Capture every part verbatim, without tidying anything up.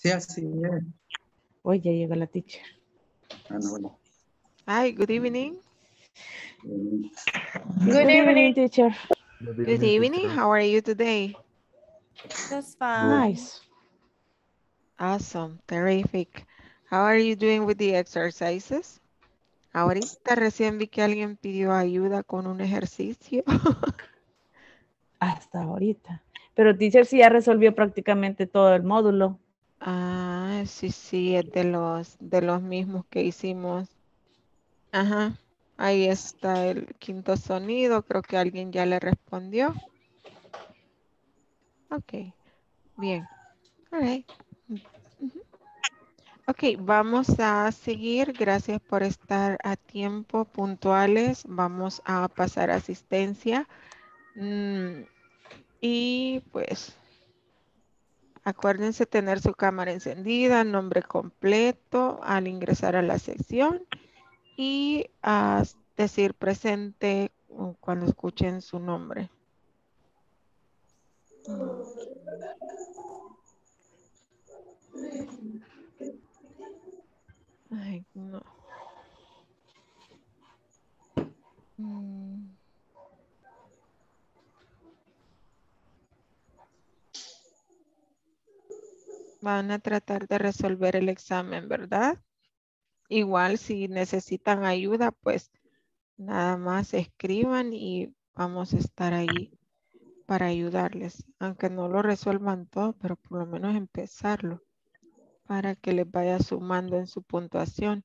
Sí, así es. Hoy ya llega la teacher. Bueno, bueno. Hi, good evening. Mm, Good, Good evening, evening, teacher. Good Good evening, evening. teacher. How are you today? Just fine. Nice. Awesome. Terrific. How are you doing with the exercises? Ahorita recién vi que alguien pidió ayuda con un ejercicio. Hasta ahorita. Pero teacher sí ya resolvió prácticamente todo el módulo. Ah, sí, sí, es de los, de los mismos que hicimos. Ajá. Ahí está el quinto sonido. Creo que alguien ya le respondió. Ok. Bien. All right. Ujú. Ok, vamos a seguir. Gracias por estar a tiempo, puntuales. Vamos a pasar a asistencia. Mm, y pues, acuérdense tener su cámara encendida, nombre completo al ingresar a la sección y a decir presente uh, cuando escuchen su nombre. Mm. Ay, no. Mm. Van a tratar de resolver el examen, ¿verdad? Igual si necesitan ayuda, pues nada más escriban y vamos a estar ahí para ayudarles. Aunque no lo resuelvan todo, pero por lo menos empezarlo para que les vaya sumando en su puntuación.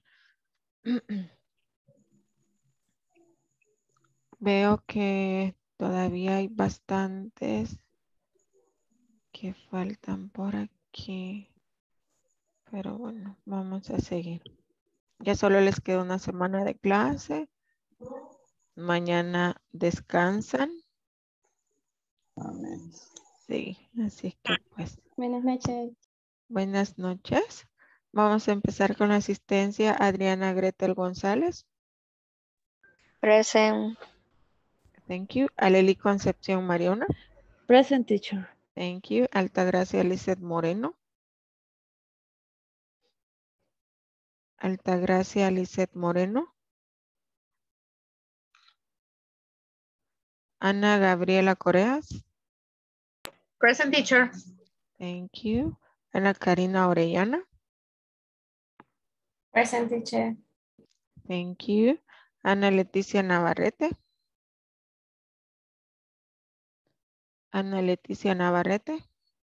Veo que todavía hay bastantes que faltan por aquí. Pero bueno, vamos a seguir. Ya solo les queda una semana de clase. Mañana descansan. amén. Sí, así es que pues. Buenas noches. Buenas noches. Vamos a empezar con la asistencia Adriana Gretel González. Present. Thank you. Aleli Concepción Mariona. Present, teacher. Thank you. Altagracia Lizeth Moreno. Altagracia Lizeth Moreno. Ana Gabriela Coreas. Present, teacher. Thank you. Ana Karina Orellana. Present, teacher. Thank you. Ana Leticia Navarrete. Ana Leticia Navarrete.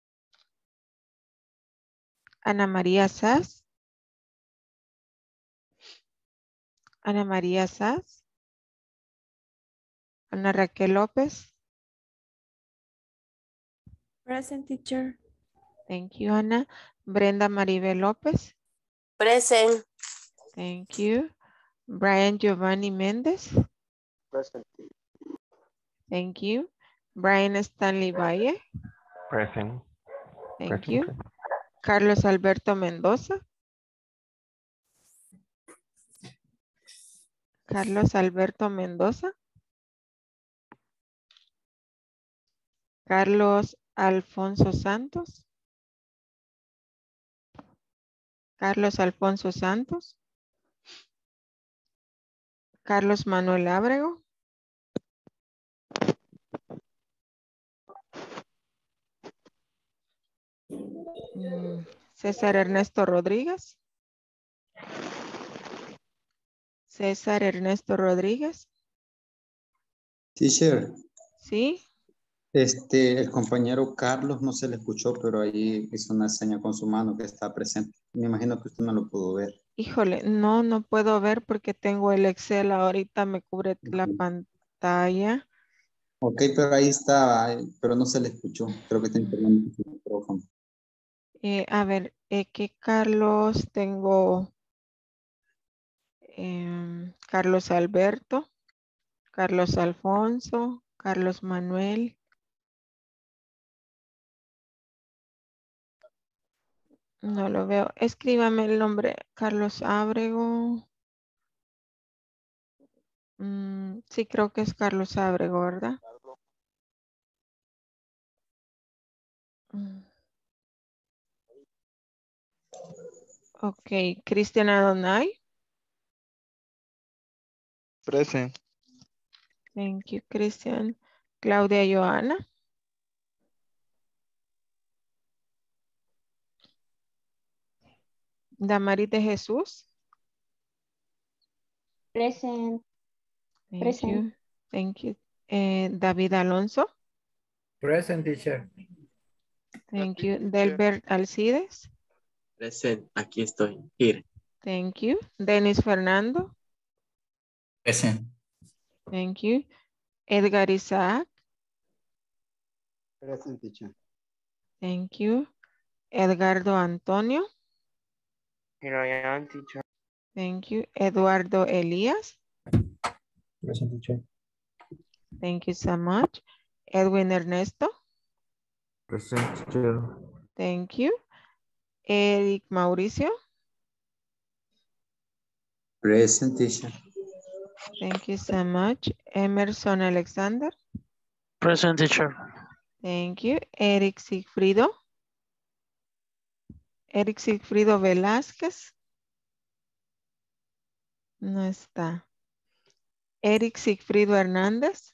Ana María Sass. Ana María Sass. Ana Raquel López. Present, teacher. Thank you, Ana. Brenda Maribel López. Present. Thank you. Brian Giovanni Méndez. Present. Thank you. Brian Stanley Valle. Present. Thank Present. you. Carlos Alberto Mendoza. Carlos Alberto Mendoza. Carlos Alfonso Santos. Carlos Alfonso Santos. Carlos Manuel Ábrego. Mm, César Ernesto Rodríguez. César Ernesto Rodríguez. Teacher, ¿Sí? este, el compañero Carlos no se le escuchó, pero ahí hizo una seña con su mano que está presente. Me imagino que usted no lo pudo ver. Híjole, no, no puedo ver porque tengo el Excel ahorita, me cubre la pantalla. Ok, pero ahí está, eh, pero no se le escuchó. Creo que está interviniendo su micrófono. Eh, a ver, eh, ¿qué Carlos tengo? Em, Carlos Alberto, Carlos Alfonso, Carlos Manuel. No lo veo. Escríbame el nombre. Carlos Ábrego. Mm, sí, creo que es Carlos Ábrego, ¿verdad? Mm. Ok, Cristian Adonai. Present. Thank you, Cristian. Claudia Joana. Damaris de Jesús. Present. Thank Present. you. Thank you. Eh, David Alonso. Present, teacher. Thank you. Delbert Alcides. Present, aquí estoy. Here. Thank you. Denis Fernando. Present. Thank you. Edgar Isaac. Present, teacher. Thank you. Edgardo Antonio. Here I am, teacher. Thank you. Eduardo Elías. Present, teacher. Thank you so much. Edwin Ernesto. Present, teacher. Thank you. Eric Mauricio. Present, teacher. Thank you so much. Emerson Alexander. Present, teacher. Thank you. Eric Sigfrido. Eric Sigfrido Velázquez. No está. Eric Sigfrido Hernández.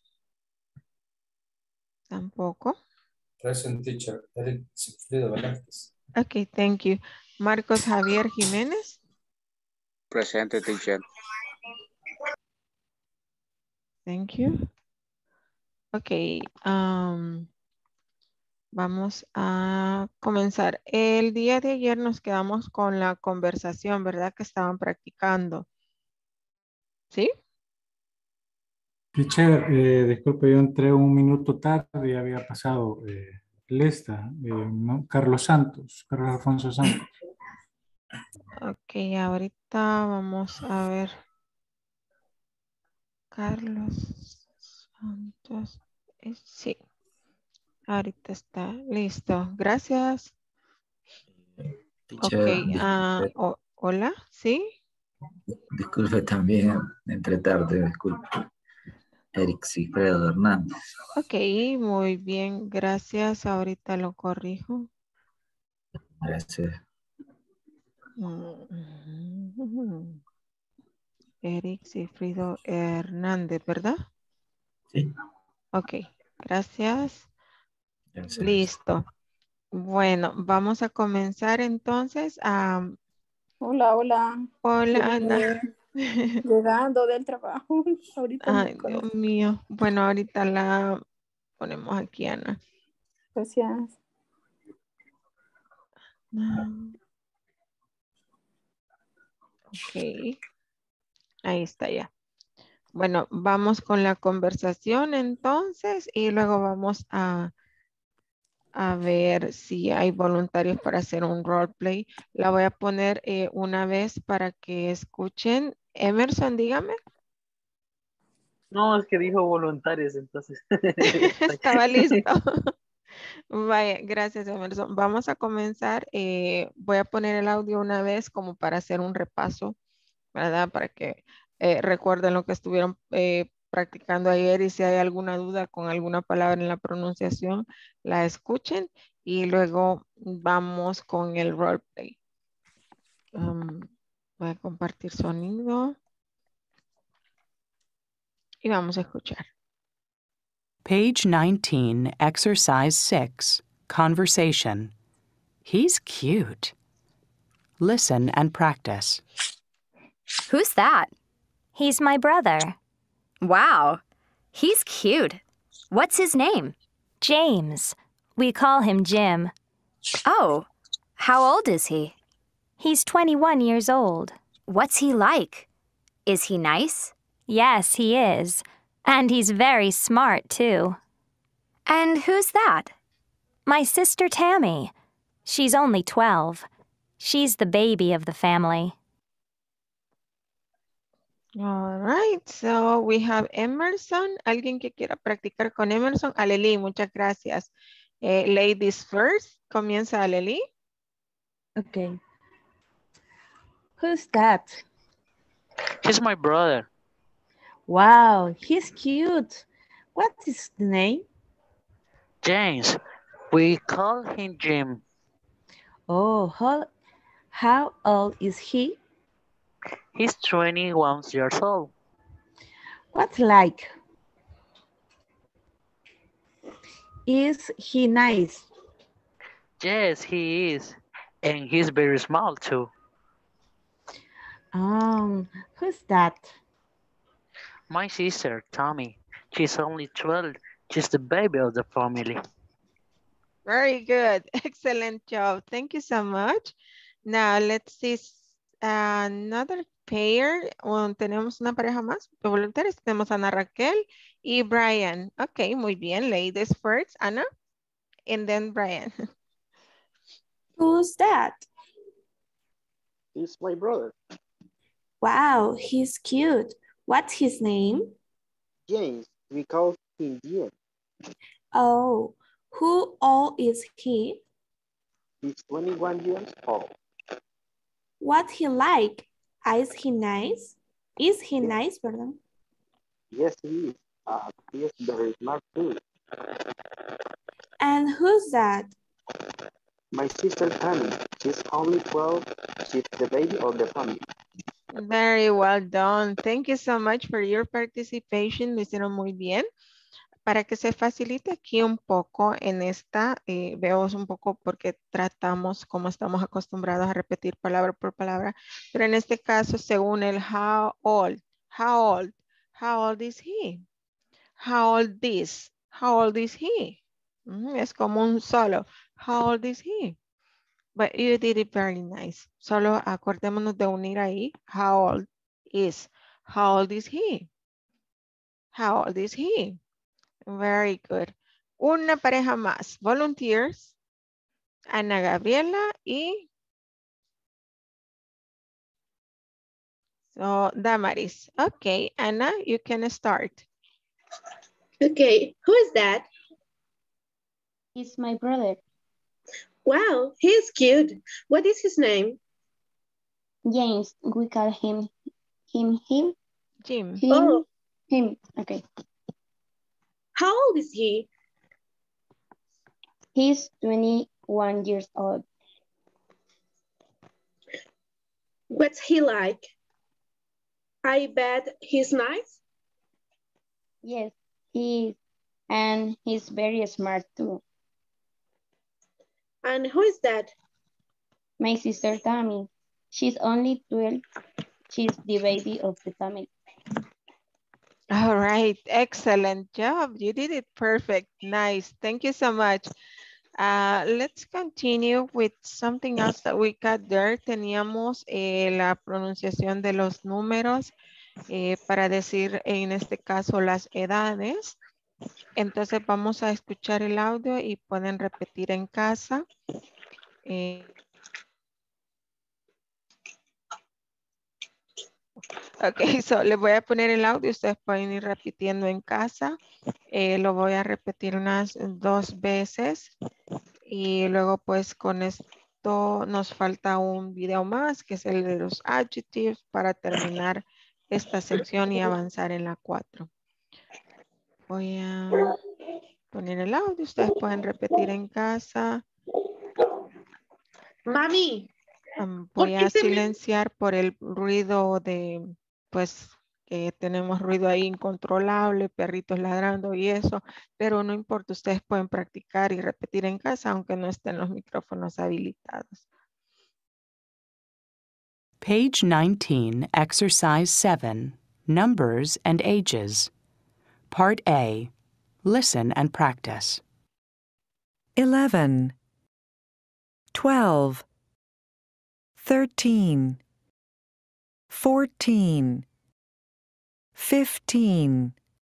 Tampoco. Present, teacher. Eric Sigfrido Velázquez. Ok, thank you. Marcos Javier Jiménez. Presente, teacher. Thank you. Ok, um, vamos a comenzar. El día de ayer nos quedamos con la conversación, ¿verdad? Que estaban practicando. ¿Sí? Teacher, eh, disculpe, yo entré un minuto tarde y había pasado eh, lista. Eh, ¿no? Carlos Santos, Carlos Alfonso Santos. Ok, ahorita vamos a ver. Carlos Santos. eh, Sí, ahorita está listo. Gracias. Teacher, Ok, disculpe, ah, o- hola, ¿sí? disculpe también, entre tarde, disculpe. Eric Sigfredo Hernández. Ok, muy bien, gracias. Ahorita lo corrijo. Gracias. Mm, Eric Sigfrido Hernández, ¿verdad? Sí. Ok, gracias. Gracias. Listo. Bueno, vamos a comenzar entonces a... Hola, hola. Hola, Ana. Llegando del trabajo. Ahorita me Ay, conecto. Dios mío. Bueno, ahorita la ponemos aquí, Ana. Gracias. Ok. Ahí está ya. Bueno, vamos con la conversación entonces y luego vamos a, a ver si hay voluntarios para hacer un roleplay. La voy a poner eh, una vez para que escuchen. Emerson, dígame. No, es que dijo voluntarios, entonces. Estaba listo. Vaya, gracias, Emerson. Vamos a comenzar. eh, voy a poner el audio una vez como para hacer un repaso, ¿verdad? Para que eh, recuerden lo que estuvieron eh, practicando ayer y si hay alguna duda con alguna palabra en la pronunciación, la escuchen y luego vamos con el roleplay. Um, voy a compartir sonido y vamos a escuchar. Page nineteen, Exercise six, Conversation. He's cute. Listen and practice. Who's that? He's my brother. Wow, he's cute. What's his name? James. We call him Jim. Oh, how old is he? He's twenty-one years old. What's he like? Is he nice? Yes, he is. And he's very smart, too. And who's that? My sister Tammy. She's only twelve. She's the baby of the family. All right, so we have Emerson. ¿Alguien que quiera practicar con Emerson? Aleli, muchas gracias. Eh, ladies first. Comienza Aleli. Okay. Who's that? He's my brother. Wow, he's cute. What is the name? James. We call him Jim. Oh, how, How old is he? He's twenty-one years old. What's like? Is he nice? Yes, he is. And he's very small too. Um, who's that? My sister, Tommy. She's only twelve. She's the baby of the family. Very good. Excellent job. Thank you so much. Now, let's see another pair. Um, tenemos una pareja más de voluntarios. Tenemos a Ana Raquel y Brian. Ok, muy bien. Ladies first, Ana. And then Brian. Who's that? He's my brother. Wow, he's cute. What's his name? James. We call him Jim. Oh, who old is he? He's twenty-one years old. What he like? Is he nice? Is he nice, pardon? Yes, he is. Uh, he is very smart too. And who's that? My sister Tammy. She's only twelve. She's the baby of the family. Very well done. Thank you so much for your participation. Lo hicieron muy bien. Para que se facilite aquí un poco en esta, eh, veo un poco porque tratamos como estamos acostumbrados a repetir palabra por palabra, pero en este caso según el how old, how old, how old is he, how old is, how old is he, mm, es como un solo, how old is he, but you did it very nice, solo acordémonos de unir ahí, how old is, how old is he, how old is he. Very good. Una pareja más. Volunteers. Ana Gabriela y so, Damaris. Okay, Ana, you can start. Okay, who is that? He's my brother. Wow, he's cute. What is his name? James. We call him him him. Jim. Him. Oh. Him. Okay. How old is he? He's twenty-one years old. What's he like? I bet he's nice. Yes, he is. And he's very smart too. And who is that? My sister Tammy. She's only twelve. She's the baby of the family. All right, excellent job. You did it perfect. Nice. Thank you so much. Uh, let's continue with something else that we got there. Teníamos eh, la pronunciación de los números eh, para decir en este caso las edades. Entonces vamos a escuchar el audio y pueden repetir en casa. Eh, Ok, so les voy a poner el audio, ustedes pueden ir repitiendo en casa. Eh, lo voy a repetir unas dos veces y luego pues con esto nos falta un video más que es el de los adjectives para terminar esta sección y avanzar en la cuatro. Voy a poner el audio, ustedes pueden repetir en casa. Mami. Um, voy a silenciar por el ruido de, pues, que tenemos ruido ahí incontrolable, perritos ladrando y eso, pero no importa, ustedes pueden practicar y repetir en casa aunque no estén los micrófonos habilitados. Page nineteen, Exercise seven, Numbers and Ages. Part A. Listen and practice. Eleven, twelve, thirteen, fourteen, fifteen,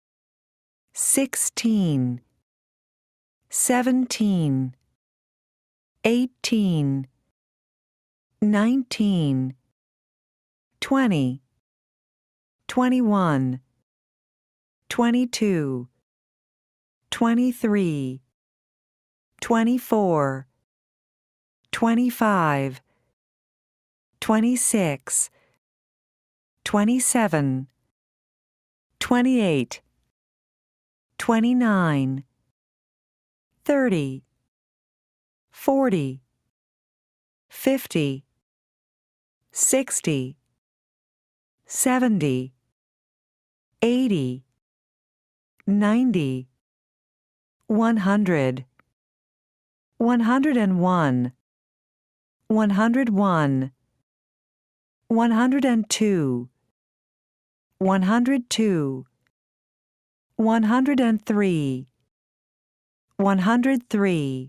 sixteen, seventeen, eighteen, nineteen, twenty, twenty-one, twenty-two, twenty-three, twenty-four, twenty-five, twenty-six, twenty-seven, twenty-eight, twenty-nine, thirty, forty, fifty, sixty, seventy, eighty, ninety, one hundred, one hundred and one, one hundred one, one hundred and two, one hundred two, one hundred and three, one hundred three.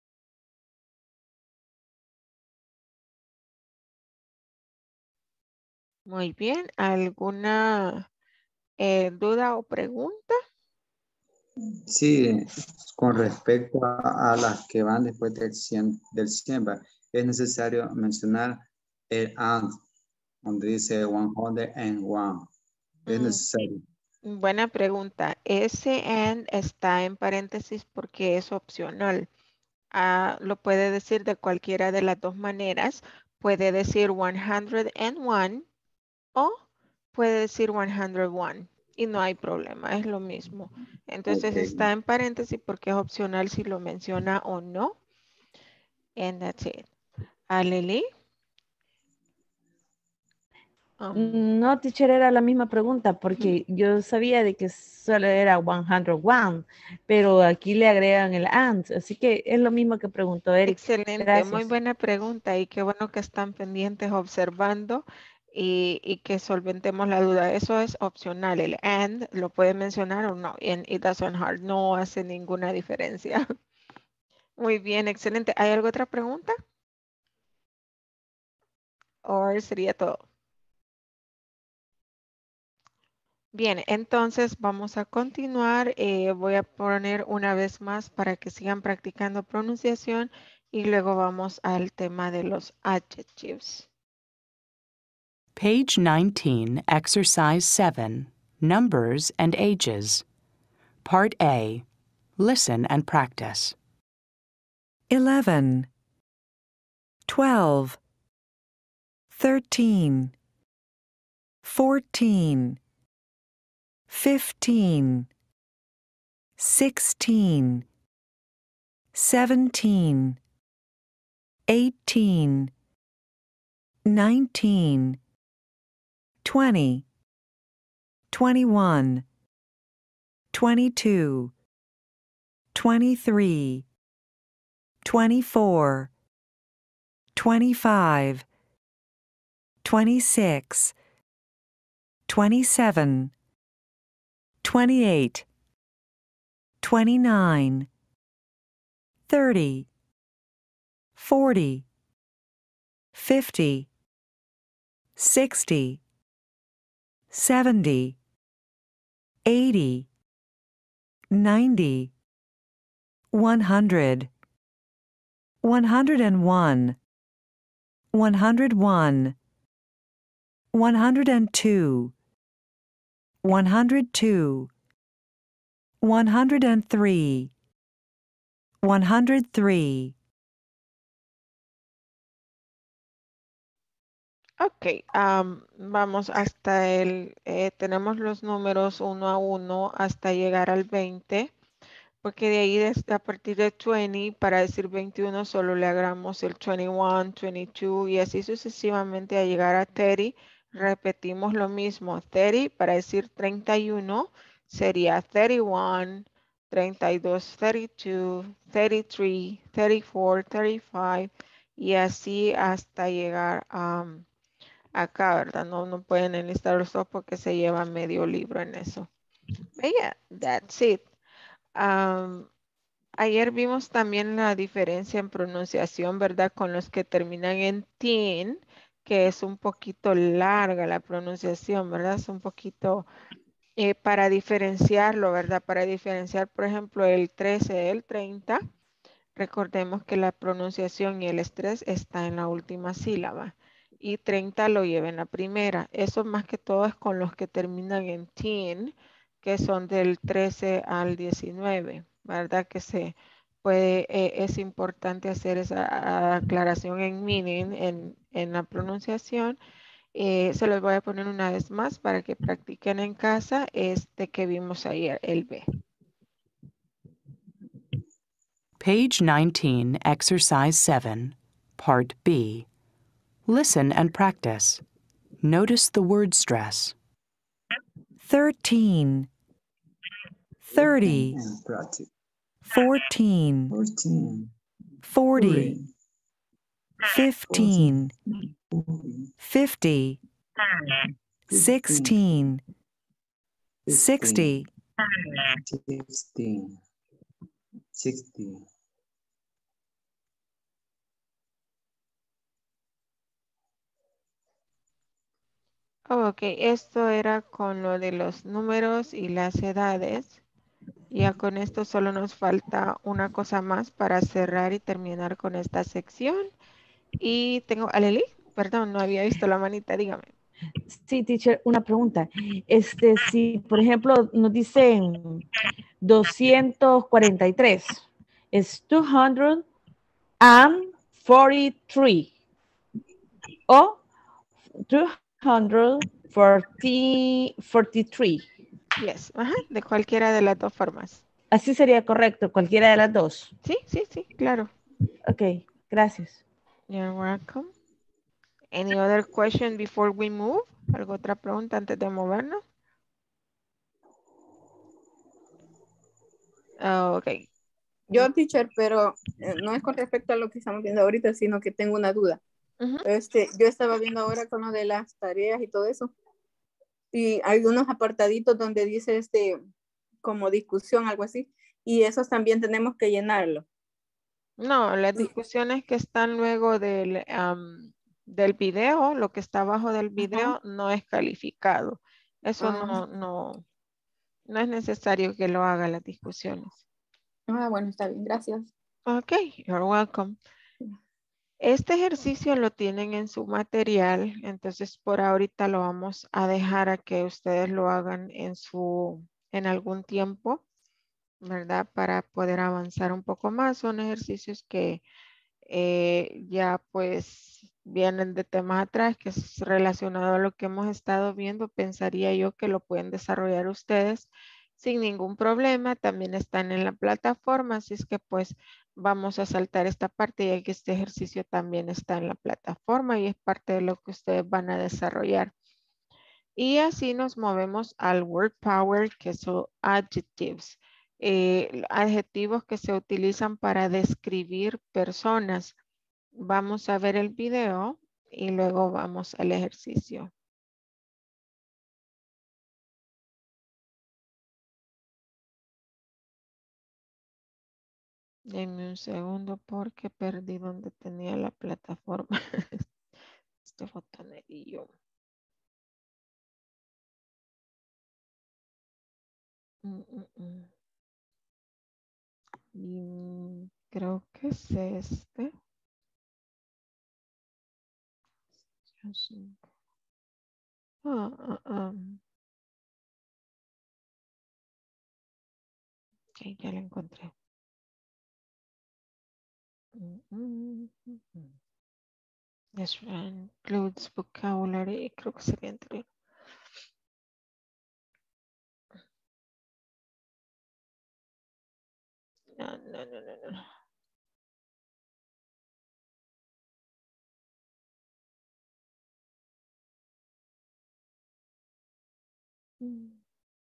Muy bien. ¿Alguna eh, duda o pregunta? Sí, con respecto a, a las que van después del cien, del cien, ¿va? Es necesario mencionar el and, donde dice one hundred and one. Es Mm, necesario. Buena pregunta. Ese and está en paréntesis porque es opcional. Ah, lo puede decir de cualquiera de las dos maneras. Puede decir one hundred and one o puede decir one hundred one y no hay problema, es lo mismo. Entonces Ok. está en paréntesis porque es opcional si lo menciona o no. And that's it. Aleli. Um, No, teacher, era la misma pregunta porque yo sabía de que solo era one hundred one, pero aquí le agregan el and, así que es lo mismo que preguntó Eric. excelente, Gracias. muy buena pregunta y qué bueno que están pendientes observando y, y que solventemos la duda. Eso es opcional, el and lo puede mencionar o no, and it doesn't hurt, no hace ninguna diferencia. Muy bien, excelente. ¿Hay alguna otra pregunta? ¿O sería todo? Bien, entonces vamos a continuar. Eh, voy a poner una vez más para que sigan practicando pronunciación y luego vamos al tema de los adjectives. Page nineteen, Exercise seven, Numbers and Ages. Part A. Listen and practice. eleven, twelve, thirteen, fourteen, fifteen, sixteen, seventeen, eighteen, nineteen, twenty, twenty-one, twenty-two, twenty-three, twenty-four, twenty-five, twenty-six, twenty-seven, twenty-eight, twenty-nine, thirty, forty, fifty, sixty, seventy, eighty, ninety, one hundred, one hundred and one, one hundred one, one hundred and two, one hundred two, one hundred and three, one hundred three. Ok, um, vamos hasta el, eh, tenemos los números uno a uno hasta llegar al veinte, porque de ahí desde a partir de veinte para decir veintiuno solo le agregamos el veintiuno, veintidós y así sucesivamente a llegar a treinta. Repetimos lo mismo, treinta para decir treinta y uno sería treinta y uno, treinta y dos, treinta y dos, treinta y tres, treinta y cuatro, treinta y cinco y así hasta llegar a... acá, ¿verdad? No, no pueden enlistar los dos porque se lleva medio libro en eso. But yeah, that's it. Um, ayer vimos también la diferencia en pronunciación, ¿verdad? Con los que terminan en teen, que es un poquito larga la pronunciación, ¿verdad? Es un poquito eh, para diferenciarlo, ¿verdad? Para diferenciar, por ejemplo, el trece del treinta. Recordemos que la pronunciación y el estrés está en la última sílaba y treinta lo lleva en la primera. Eso más que todo es con los que terminan en teen, que son del trece al diecinueve, ¿verdad? Que se puede, eh, es importante hacer esa aclaración en meaning, en, en la pronunciación. Eh, se los voy a poner una vez más para que practiquen en casa este que vimos ayer, el B. Page nineteen, Exercise seven, Part B. Listen and practice. Notice the word stress. thirteen, thirty, And practice. fourteen, fourteen, forty, fifteen, fifty, sixteen, sixty, sixteen, sixty. Oh, ok, esto era con lo de los números y las edades. Ya con esto solo nos falta una cosa más para cerrar y terminar con esta sección. Y tengo, Aleli, perdón, no había visto la manita, dígame. Sí, teacher, una pregunta. Este, si, por ejemplo, nos dicen doscientos cuarenta y tres, es doscientos cuarenta y tres. O doscientos cuarenta y tres. Yes, ajá, de cualquiera de las dos formas. Así sería correcto, cualquiera de las dos. Sí, sí, sí, claro. Ok, gracias. You're welcome. Any other question before we move? ¿Alguna otra pregunta antes de movernos? Oh, ok. Yo, teacher, pero eh, no es con respecto a lo que estamos viendo ahorita, sino que tengo una duda. Uh-huh. Este, yo estaba viendo ahora con lo de las tareas y todo eso. Y hay unos apartaditos donde dice este, como discusión, algo así. Y esos también tenemos que llenarlo. No, las discusiones que están luego del, um, del video, lo que está abajo del video, uh-huh, no es calificado. Eso uh-huh. no, no, no es necesario que lo haga las discusiones. Ah, bueno, está bien, gracias. Ok, you're welcome. Este ejercicio lo tienen en su material, entonces por ahorita lo vamos a dejar a que ustedes lo hagan en su, en algún tiempo, ¿verdad? Para poder avanzar un poco más. Son ejercicios que eh, ya pues vienen de temas atrás, que es relacionado a lo que hemos estado viendo. Pensaría yo que lo pueden desarrollar ustedes sin ningún problema. También están en la plataforma, así es que pues vamos a saltar esta parte, ya que este ejercicio también está en la plataforma y es parte de lo que ustedes van a desarrollar. Y así nos movemos al word power, que son adjectives. Eh, adjetivos que se utilizan para describir personas. Vamos a ver el video y luego vamos al ejercicio. Denme un segundo porque perdí donde tenía la plataforma. Este botonerillo. Mm, mm, mm. Y creo que es este. Ah, ah, ah. Ok, ya lo encontré. Mm, mm, mm, mm. This includes vocabulary. Creo que sería anterior. No, no, no, no, no. Mm.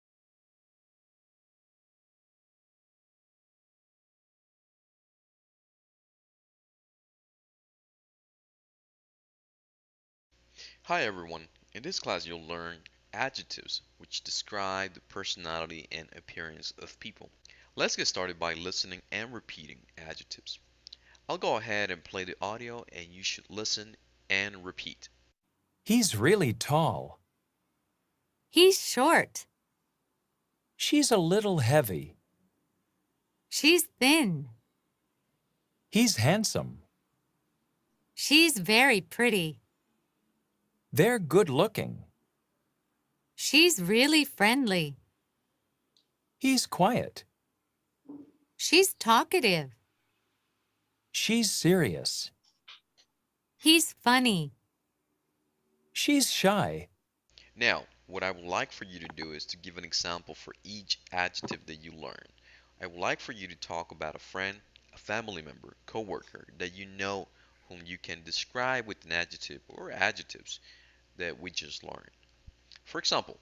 Hi everyone, in this class you'll learn adjectives which describe the personality and appearance of people. Let's get started by listening and repeating adjectives. I'll go ahead and play the audio and you should listen and repeat. He's really tall. He's short. She's a little heavy. She's thin. He's handsome. She's very pretty. They're good looking. She's really friendly. He's quiet. She's talkative. She's serious. He's funny. She's shy. Now, what I would like for you to do is to give an example for each adjective that you learn. I would like for you to talk about a friend, a family member, coworker that you know whom you can describe with an adjective or adjectives that we just learned. For example,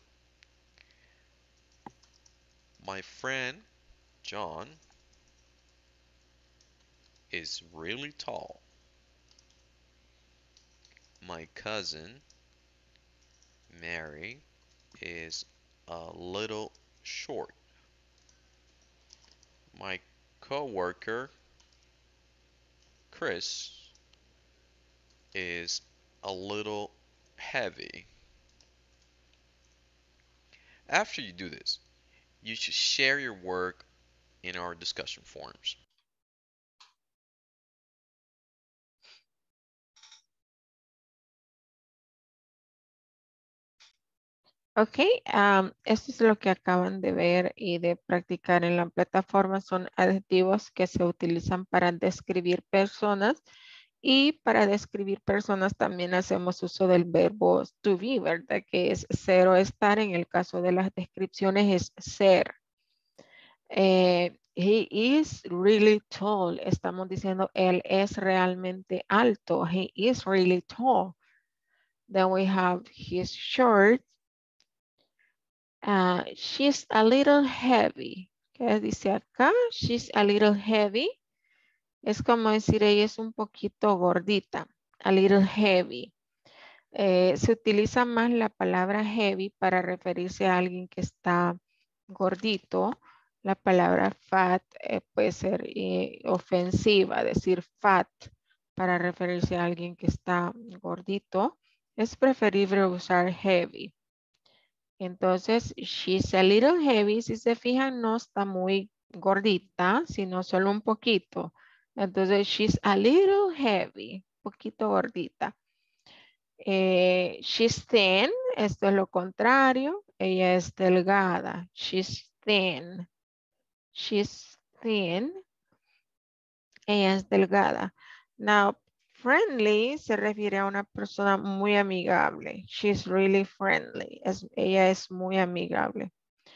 my friend John is really tall. My cousin Mary is a little short. My coworker Chris is a little heavy. After you do this, you should share your work in our discussion forums. Ok, um, esto es lo que acaban de ver y de practicar en la plataforma. Son adjetivos que se utilizan para describir personas y para describir personas también hacemos uso del verbo to be, ¿verdad? Que es ser o estar. En el caso de las descripciones es ser. Eh, he is really tall. Estamos diciendo él es realmente alto. He is really tall. Then we have he's short. Uh, she's a little heavy. ¿Qué dice acá? She's a little heavy. Es como decir ella es un poquito gordita. A little heavy. Eh, se utiliza más la palabra heavy para referirse a alguien que está gordito. La palabra fat eh, puede ser eh, ofensiva. Decir fat para referirse a alguien que está gordito. Es preferible usar heavy. Entonces, she's a little heavy. Si se fijan, no está muy gordita, sino solo un poquito. Entonces, she's a little heavy. Poquito gordita. Eh, she's thin. Esto es lo contrario. Ella es delgada. She's thin. She's thin. Ella es delgada. Now, friendly se refiere a una persona muy amigable. She's really friendly. Es, ella es muy amigable.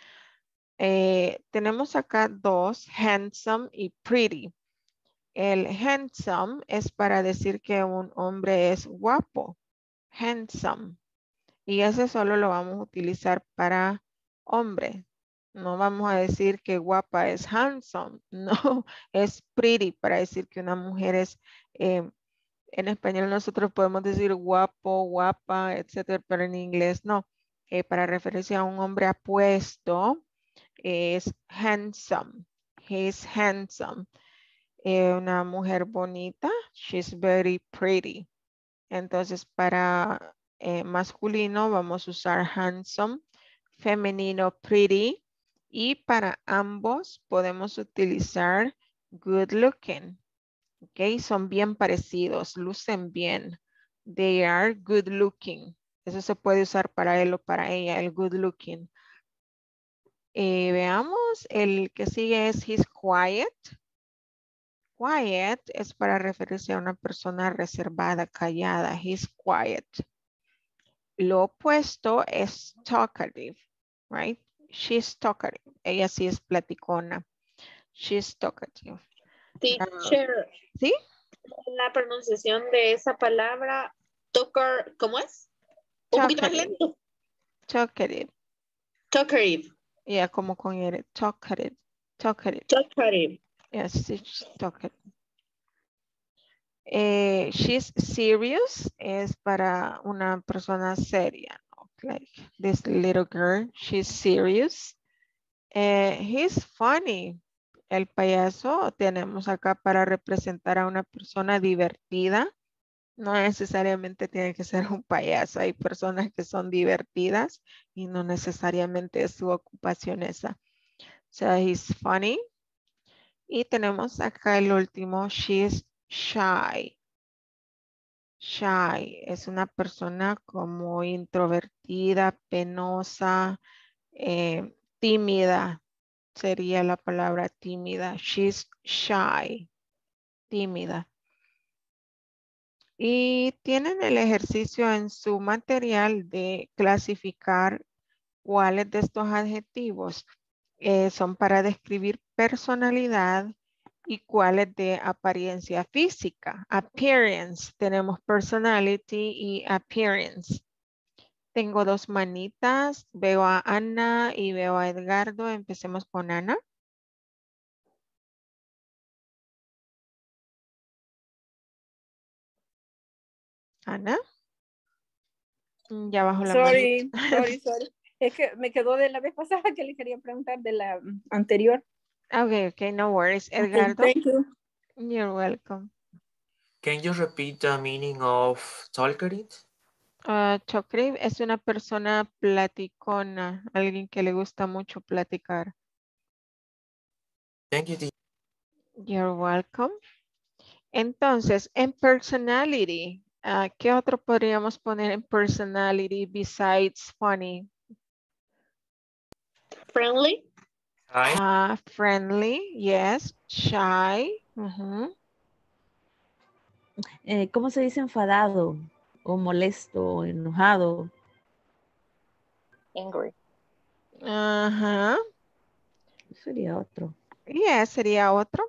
Eh, tenemos acá dos, handsome y pretty. El handsome es para decir que un hombre es guapo. Handsome. Y ese solo lo vamos a utilizar para hombre. No vamos a decir que guapa es handsome. No, es pretty para decir que una mujer es... Eh, en español nosotros podemos decir guapo, guapa, etcétera, pero en inglés no. Eh, para referirse a un hombre apuesto es handsome. He's handsome. Eh, una mujer bonita, she's very pretty. Entonces para eh, masculino vamos a usar handsome, femenino pretty y para ambos podemos utilizar good looking. Ok, son bien parecidos, lucen bien. They are good looking. Eso se puede usar para él o para ella, el good looking. Eh, veamos, el que sigue es he's quiet. Quiet es para referirse a una persona reservada, callada. He's quiet. Lo opuesto es talkative, right? She's talkative. Ella sí es platicona. She's talkative. Teacher. ¿Sí? La pronunciación de esa palabra, talker, ¿cómo es? Un poquito más lento. Talkative. Talkative. Yeah, como con el talkative. Talkative. Talkative. Yes, she's talkative. Eh, she's serious es para una persona seria. ¿No? Like this little girl, she's serious. Eh, he's funny. El payaso tenemos acá para representar a una persona divertida. No necesariamente tiene que ser un payaso. Hay personas que son divertidas y no necesariamente es su ocupación esa. So he's funny. Y tenemos acá el último. She's shy. Shy es una persona como introvertida, penosa, eh, tímida. Sería la palabra tímida. She's shy. Tímida. Y tienen el ejercicio en su material de clasificar cuáles de estos adjetivos eh, son para describir personalidad ¿Y cuál es de apariencia física? Appearance. Tenemos personality y appearance. Tengo dos manitas. Veo a Ana y veo a Edgardo. Empecemos con Ana. Ana. Ya bajo la Sorry, manita. sorry, sorry. Es que me quedó de la vez pasada que le quería preguntar de la mm, anterior. Okay, okay, no worries. Okay, Edgardo. thank you. You're welcome. Can you repeat the meaning of talkative? Uh, talkative es una persona platicona, alguien que le gusta mucho platicar. Thank you. teacher. You're welcome. Entonces, en personality, uh, ¿qué otro podríamos poner en personality besides funny? Friendly. Hi. Uh, friendly, yes. Shy. Uh-huh. Eh, ¿Cómo se dice enfadado? O molesto, o enojado. Angry. Ajá. Sería otro. Yeah, sería otro.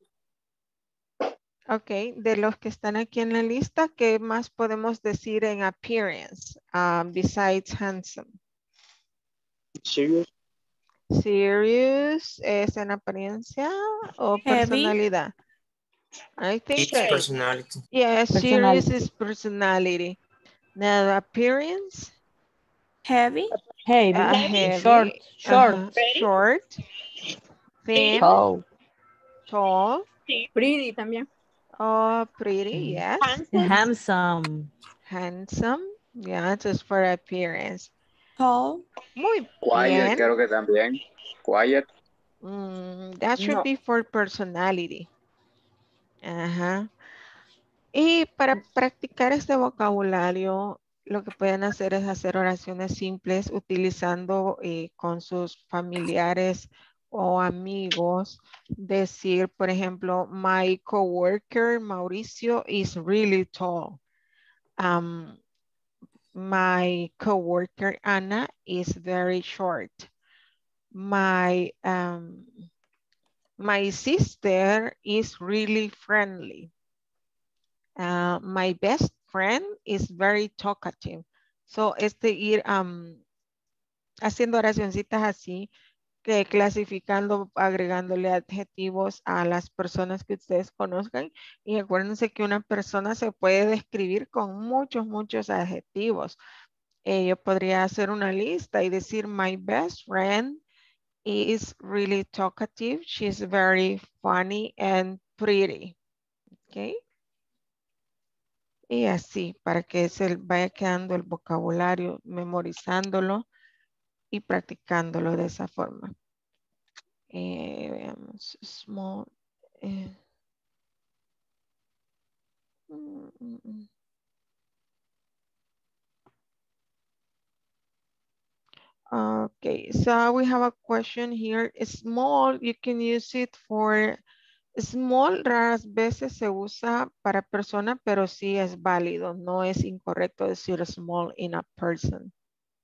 Ok, de los que están aquí en la lista, ¿qué más podemos decir en appearance? Um, besides handsome. Serious. Serious es en apariencia o Heavy. personalidad. I think It's that, personality. yeah, serious Personality. is personality. Now appearance. Heavy. Heavy. Uh, Heavy. heavy. Short. Short. Uh-huh. Ready? Short. Thin. Tall. Tall. Pretty también. Oh, pretty, yes. Handsome. Handsome. Handsome. Yeah, just for appearance. Tall. Muy Quiet, bien. creo que también. Quiet. Mm, that should No. be for personality. Ajá. Y para practicar este vocabulario, lo que pueden hacer es hacer oraciones simples utilizando eh, con sus familiares o amigos. Decir, por ejemplo, my coworker Mauricio is really tall. Um, my coworker Ana is very short. My um, My sister is really friendly. Uh, my best friend is very talkative. So, este ir um, haciendo oracioncitas así, que clasificando, agregándole adjetivos a las personas que ustedes conozcan. Y acuérdense que una persona se puede describir con muchos, muchos adjetivos. Eh, yo podría hacer una lista y decir, my best friend is really talkative. She's very funny and pretty. Okay. Y así, para que se vaya quedando el vocabulario, memorizándolo y practicándolo de esa forma. Eh, veamos, small. Eh. Mm, mm, mm. Okay, so we have a question here. Small, you can use it for small, raras veces se usa para persona, pero sí es válido. No es incorrecto decir small in a person.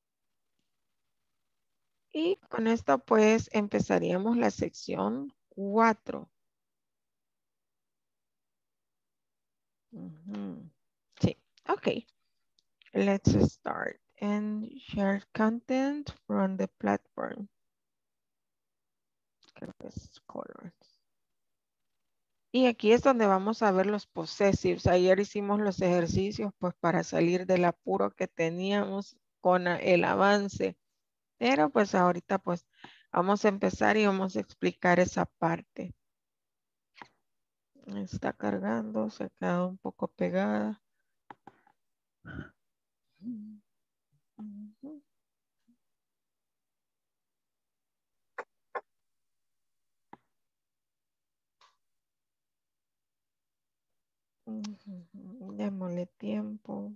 Y con esto pues empezaríamos la sección cuatro. Uh-huh. Sí, ok. Let's start and share content from the platform. Creo que es colors. Y aquí es donde vamos a ver los possessives. Ayer hicimos los ejercicios pues para salir del apuro que teníamos con el avance. Pero pues ahorita pues vamos a empezar y vamos a explicar esa parte. Está cargando, se ha quedado un poco pegada. Uh-huh. Uh-huh. Démosle tiempo.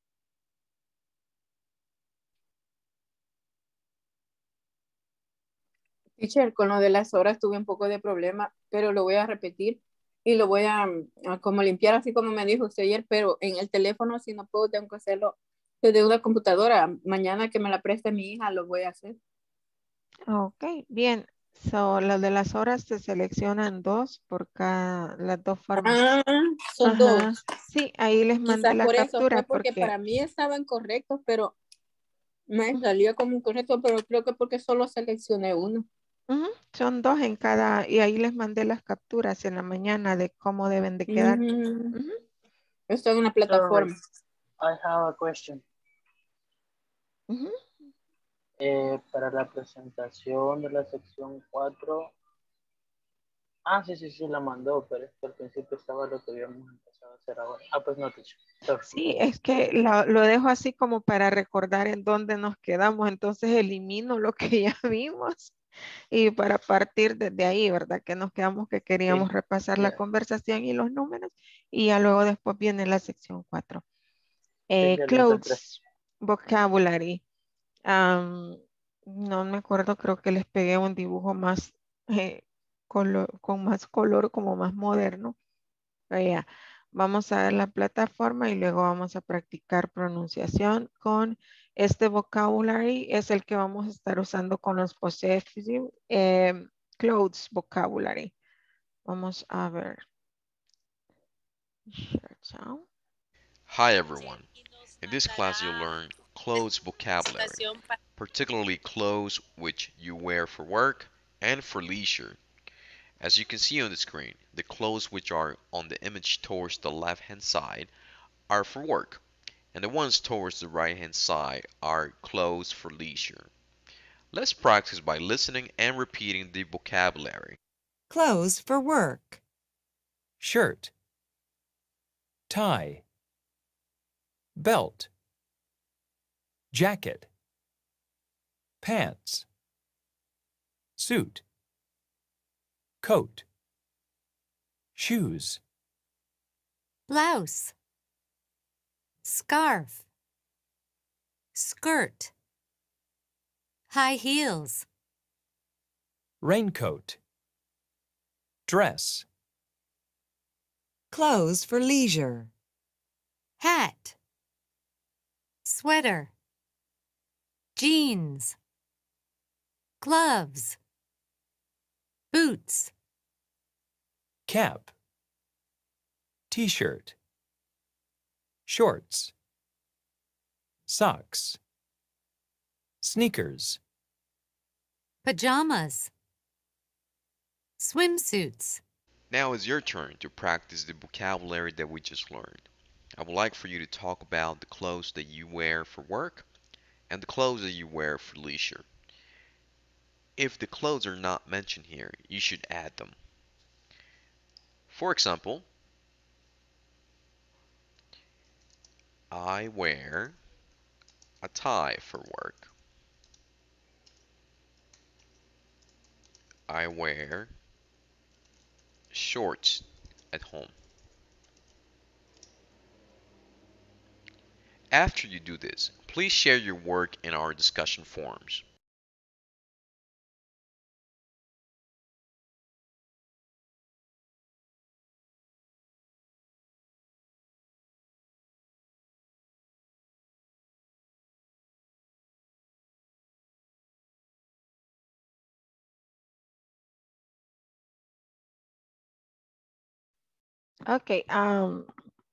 Teacher, con lo de las horas tuve un poco de problema, pero lo voy a repetir y lo voy a, a como limpiar así como me dijo usted ayer, pero en el teléfono si no puedo tengo que hacerlo desde una computadora. Mañana que me la preste mi hija lo voy a hacer. Ok, bien. So, las de las horas se seleccionan dos por cada, las dos formas. Ah, son Ajá. dos. Sí, ahí les mandé Quizás la por eso captura fue porque, porque para mí estaban correctos, pero me salió como incorrecto, pero creo que porque solo seleccioné uno. ujú, son dos en cada, y ahí les mandé las capturas en la mañana de cómo deben de quedar. Mm, Ujú. Esto es una plataforma. I have a question. Ujú. Eh, para la presentación de la sección cuatro. Ah, sí, sí, sí, la mandó, pero es que al principio estaba lo que habíamos empezado a hacer ahora. Ah, pues no, teacher. Sorry. Sí, es que lo, lo dejo así como para recordar en dónde nos quedamos, entonces elimino lo que ya vimos y para partir desde ahí, ¿verdad? Que nos quedamos que queríamos Sí. repasar la Ya. conversación y los números y ya luego después viene la sección cuatro. Sí, Eh, ya lo encontré. clothes, vocabulary. Am, no me acuerdo, creo que les pegué un dibujo más eh, colo- con más color, como más moderno. Pero ya, vamos a ver la plataforma y luego vamos a practicar pronunciación con este vocabulary. Es el que vamos a estar usando con los possessive eh, clothes vocabulary. Vamos a ver. Share sound. Hi everyone. In this class you'll learn clothes vocabulary, particularly clothes which you wear for work and for leisure. As you can see on the screen, the clothes which are on the image towards the left hand side are for work, and the ones towards the right hand side are clothes for leisure. Let's practice by listening and repeating the vocabulary. Clothes for work. Shirt. Tie. Belt. Jacket. Pants. Suit. Coat. Shoes. Blouse. Scarf. Skirt. High heels. Raincoat. Dress. Clothes for leisure. Hat. Sweater. Jeans. Gloves. Boots. Cap. T-shirt. Shorts. Socks. Sneakers. Pajamas. Swimsuits. Now it's your turn to practice the vocabulary that we just learned. I would like for you to talk about the clothes that you wear for work and the clothes that you wear for leisure. If the clothes are not mentioned here, you should add them. For example, I wear a tie for work. I wear shorts at home. After you do this, please share your work in our discussion forums. Okay, um,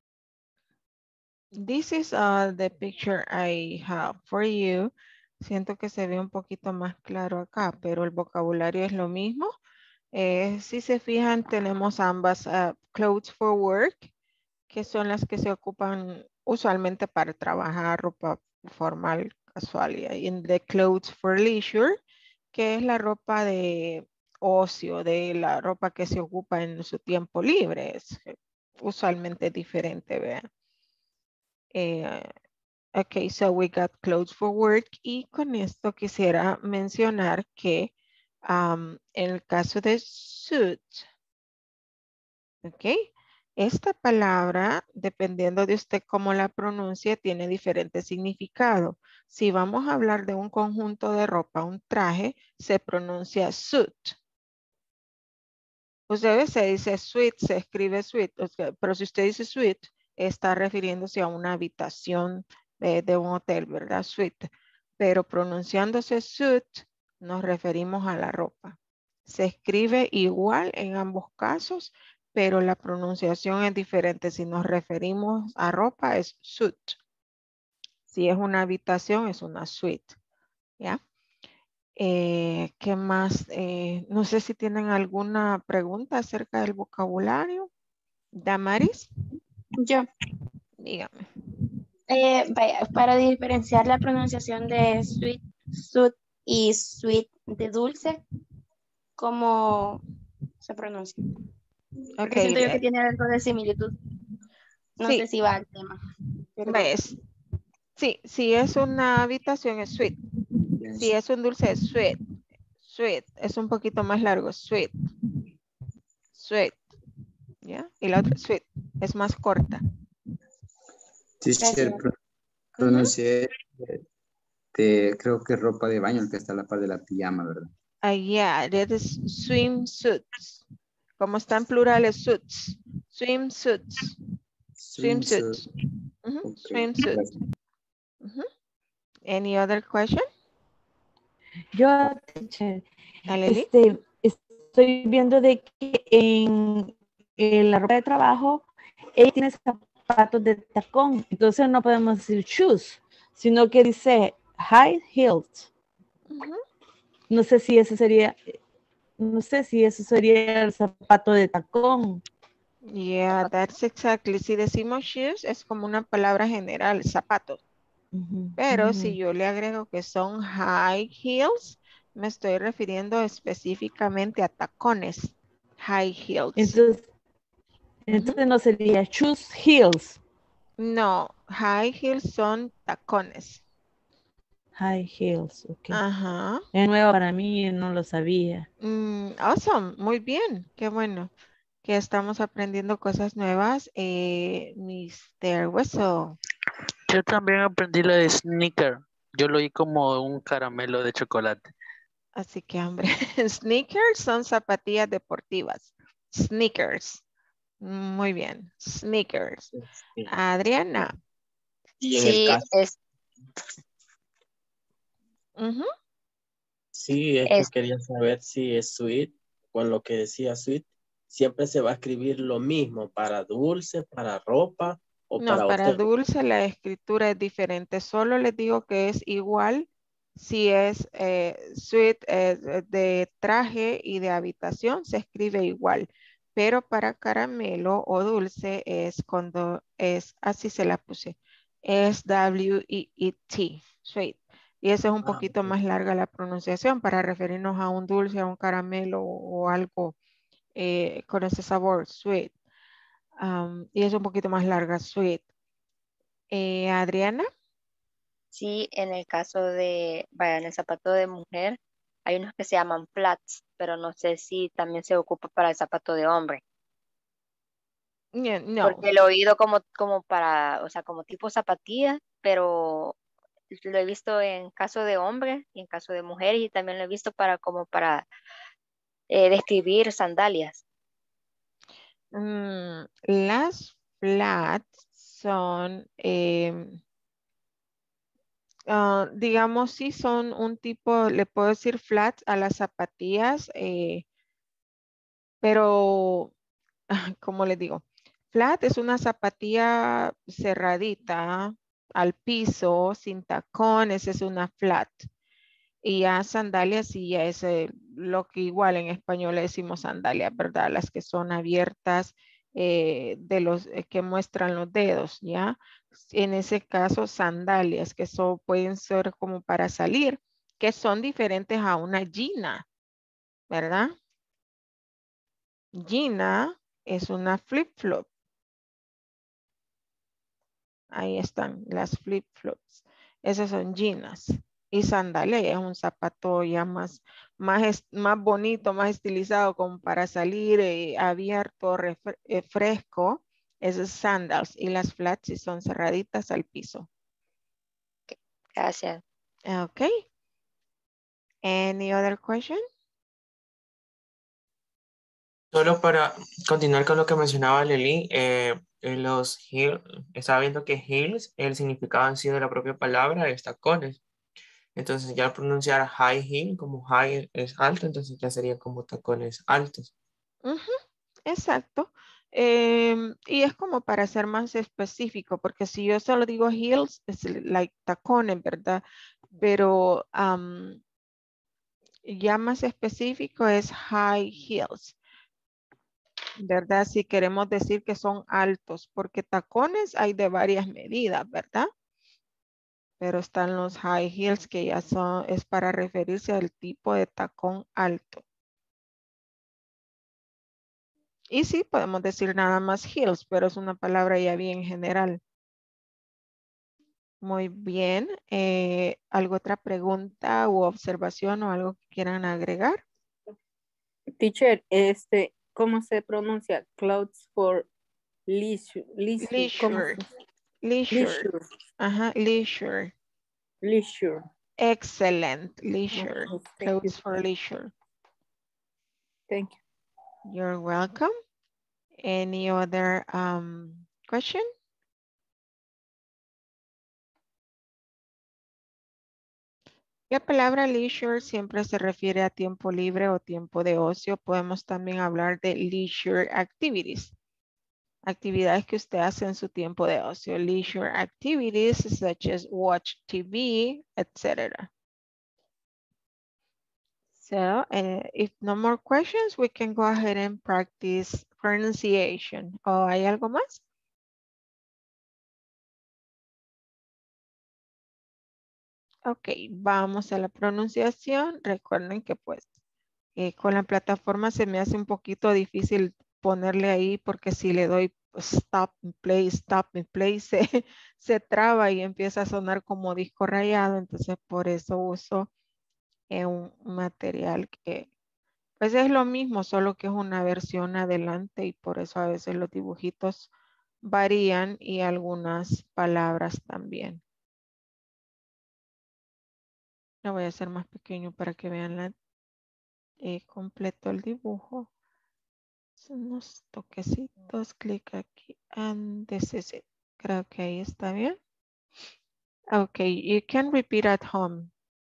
this is uh, the picture I have for you. Siento que se ve un poquito más claro acá, pero el vocabulario es lo mismo. Eh, si se fijan, tenemos ambas uh, clothes for work, que son las que se ocupan usualmente para trabajar, ropa formal, casual. Y en the clothes for leisure, que es la ropa de ocio, de la ropa que se ocupa en su tiempo libre. Es usualmente diferente, vean. Eh, ok, so we got clothes for work. Y con esto quisiera mencionar que um, en el caso de suit, ok, esta palabra, dependiendo de usted cómo la pronuncie, tiene diferente significado. Si vamos a hablar de un conjunto de ropa, un traje, se pronuncia suit. Ustedes se dice suite, se escribe suite, o sea, pero si usted dice suite, está refiriéndose a una habitación de, de un hotel, ¿verdad? Suite. Pero pronunciándose suit, nos referimos a la ropa. Se escribe igual en ambos casos, pero la pronunciación es diferente. Si nos referimos a ropa, es suit. Si es una habitación, es una suite. ¿Ya? Eh, ¿Qué más? Eh, no sé si tienen alguna pregunta acerca del vocabulario. Damaris. Yo. Dígame. Eh, vaya, para diferenciar la pronunciación de sweet, sweet y sweet de dulce, ¿cómo se pronuncia? Porque Ok, siento yo que eh, tiene algo de similitud. No sí. sé si va al tema. Perdón. ¿Ves? Sí, si es una habitación es sweet. Si es un dulce es sweet. Sweet. Es un poquito más largo. Sweet. Sweet. ¿Ya? Y la otra sweet. Es más corta. Teacher, pro- pronuncié de, de- creo que ropa de baño, el que está a la par de la pijama, ¿verdad? Ah, yeah, that is swimsuits. Como están plurales, suits. Swimsuits. Swimsuit. Swimsuits. Ujú, Ok, swimsuit. gracias. Ujú. Any other question? Yo, teacher, Aleli. este, estoy viendo de que en, en la ropa de trabajo, ella tiene zapatos de tacón, entonces no podemos decir shoes, sino que dice high heels. Ujú. No sé si eso sería, no sé si eso sería el zapato de tacón. Yeah, that's exactly. Si decimos shoes, es como una palabra general, zapatos. Ujú, Pero ujú. si yo le agrego que son high heels, me estoy refiriendo específicamente a tacones. High heels. Entonces, entonces no sería shoes heels. No, high heels son tacones. High heels, ok. Ajá. Es nuevo para mí, no lo sabía. Mm, awesome, muy bien, qué bueno que estamos aprendiendo cosas nuevas. Eh, mister Wessel. Yo también aprendí la de sneaker. Yo lo oí como un caramelo de chocolate. Así que hambre. Sneakers son zapatillas deportivas. Sneakers. Muy bien. Sneakers. Sí. Adriana. Y en el Sí, caso, es, Ujú. sí, es que es, quería saber si es sweet, con lo que decía sweet, siempre se va a escribir lo mismo para dulce, para ropa o No, para para objetos. dulce la escritura es diferente. Solo les digo que es igual si es eh, suite eh, de traje y de habitación, se escribe igual. Pero para caramelo o dulce es cuando es, así se la puse, es W E E T, sweet. Y eso es un Ah, poquito ok. más larga la pronunciación para referirnos a un dulce, a un caramelo o, o algo eh, con ese sabor, sweet. Um, y es un poquito más larga, sweet. Eh, Adriana. sí, en el caso de, vaya, en el zapato de mujer, hay unos que se llaman flats, pero no sé si también se ocupa para el zapato de hombre. Yeah, no. Porque lo he oído como, como para, o sea, como tipo zapatilla, pero lo he visto en caso de hombre y en caso de mujer y también lo he visto para como para eh, describir sandalias. Mm, las flats son, em, ah, digamos, sí son un tipo, le puedo decir flats a las zapatillas, eh, pero, ¿cómo les digo? Flat es una zapatilla cerradita al piso, sin tacones, es una flat. Y ya sandalias, sí, ya es eh, lo que igual en español le decimos sandalias, ¿verdad? Las que son abiertas, eh, de los eh, que muestran los dedos, ¿ya? En ese caso, sandalias, que son, pueden ser como para salir, que son diferentes a una gina, ¿verdad? Gina es una flip-flop. Ahí están las flip-flops. Esas son ginas. Y sandalia es un zapato ya más, más, es- más bonito, más estilizado como para salir eh, abierto, refre- eh, fresco. Esos sandals. Y las flats sí son cerraditas al piso. Gracias. Ok. Any other question? Solo para continuar con lo que mencionaba Lely, eh, en los heels, estaba viendo que heels, el significado en sí de la propia palabra es tacones. Entonces ya al pronunciar high heel, como high es alto, entonces ya sería como tacones altos. Ujú, exacto. Em, y es como para ser más específico, porque si yo solo digo heels, es like tacones, ¿verdad? Pero am, ya más específico es high heels, ¿verdad? Si queremos decir que son altos, porque tacones hay de varias medidas, ¿verdad? Pero están los high heels que ya son, es para referirse al tipo de tacón alto. Y sí, podemos decir nada más heels, pero es una palabra ya bien general. Muy bien. Eh, ¿Alguna otra pregunta u observación o algo que quieran agregar? Teacher, este, ¿cómo se pronuncia? Clothes for leisure. Leisure. ¿Cómo Leisure. se- Leisure. Leisure. Ajá, leisure. Leisure. Excellent. Leisure. Okay, thank you. Clothes for leisure. Thank you. You're welcome. Any other um, question? La palabra leisure siempre se refiere a tiempo libre o tiempo de ocio. Podemos también hablar de leisure activities. Actividades que usted hace en su tiempo de ocio. Leisure activities such as watch T V, et cetera. So, uh, if no more questions, we can go ahead and practice pronunciation. ¿O hay algo más? Ok, vamos a la pronunciación. Recuerden que pues eh, con la plataforma se me hace un poquito difícil ponerle ahí porque si le doy stop and play, stop and play, se, se traba y empieza a sonar como disco rayado. Entonces por eso uso eh, un material que pues es lo mismo, solo que es una versión adelante y por eso a veces los dibujitos varían y algunas palabras también. Lo voy a hacer más pequeño para que vean la, eh, completo el dibujo. Son unos toquecitos, clic aquí, and this is it. Creo que ahí está bien. Okay, you can repeat at home.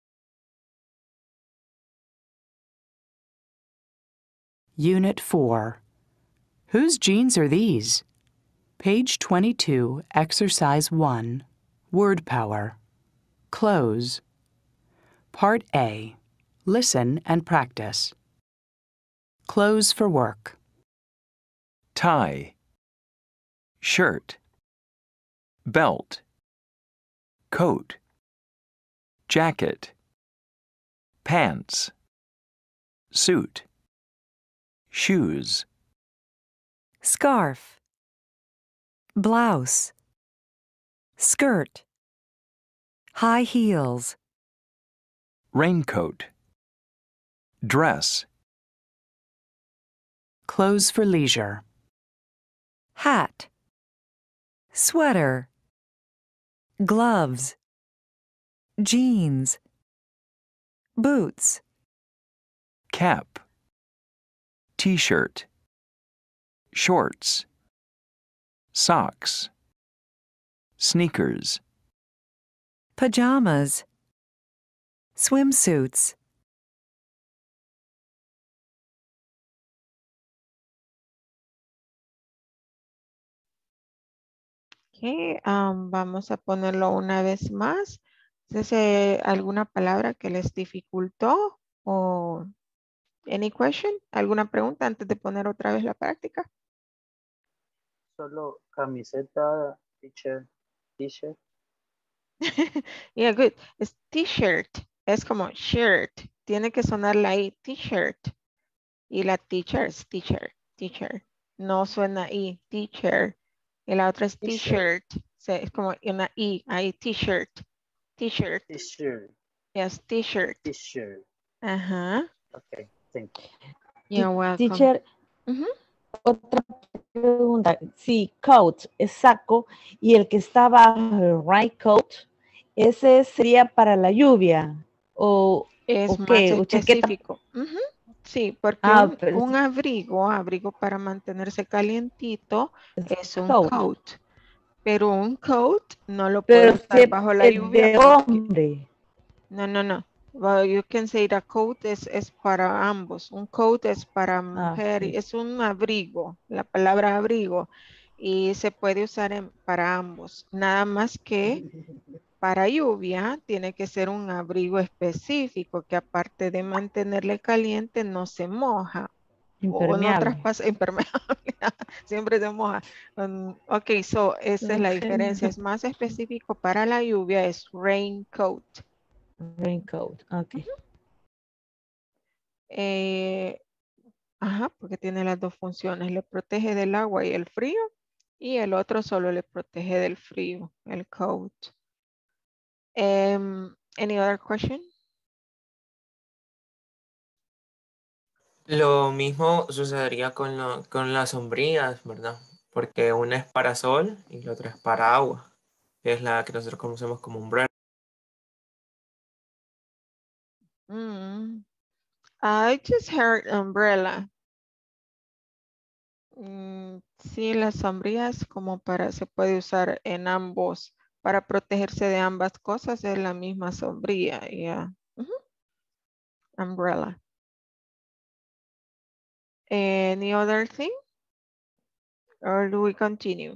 Unit four. Whose jeans are these? Page twenty-two, Exercise one, Word Power. Close. Part A. Listen and practice. Clothes for work. Tie. Shirt. Belt. Coat. Jacket. Pants. Suit. Shoes. Scarf. Blouse. Skirt. High heels. Raincoat. Dress. Clothes for leisure. Hat. Sweater. Gloves. Jeans. Boots. Cap. T-shirt. Shorts. Socks. Sneakers. Pajamas. Swimsuits. Okay, um, vamos a ponerlo una vez más. ¿Es eh, alguna palabra que les dificultó o any question? ¿Alguna pregunta antes de poner otra vez la práctica? Solo camiseta, t-shirt, t-shirt. Yeah, good. Es t-shirt. Es como shirt. Tiene que sonar la I, t-shirt. Y la teacher es teacher, teacher. No suena I, teacher. Y la otra es t-shirt. Es como una I, ahí, t-shirt. T-shirt. T-shirt. Yes, t-shirt. T-shirt. Ajá. Okay, thank you. You're welcome. Teacher, uh-huh. Otra pregunta. Si coat es saco y el que está abajo, right coat, ese sería para la lluvia o es o más qué, o chaqueta. específico. Uh-huh. Sí, porque Ah, un, pero un abrigo, abrigo para mantenerse calientito es un coat. coat. Pero un coat no lo Pero puede usar si bajo la es lluvia. de Porque... hombre. No, no, no. Well, you can say the coat es, es para ambos. Un coat es para mujer, sí. es un abrigo, la palabra abrigo. Y se puede usar en- para ambos. Nada más que para lluvia tiene que ser un abrigo específico que aparte de mantenerle caliente no se moja. O no Impermeable. traspasa, impermeable, siempre se moja. Um, ok, so esa es la diferencia. Es más específico para la lluvia, es raincoat. Raincoat, ok. Eh, ajá, porque tiene las dos funciones. Le protege del agua y el frío. Y el otro solo le protege del frío, el coat. Um, any other question? Lo mismo sucedería con, lo- con las sombrillas, ¿verdad? Porque una es para sol y la otra es para agua, que es la que nosotros conocemos como umbrella. Mm, I just heard umbrella. Mm, sí, las sombrillas como para, se puede usar en ambos, para protegerse de ambas cosas, es la misma sombrilla, yeah. Ujú. Umbrella. Any other thing? Or do we continue?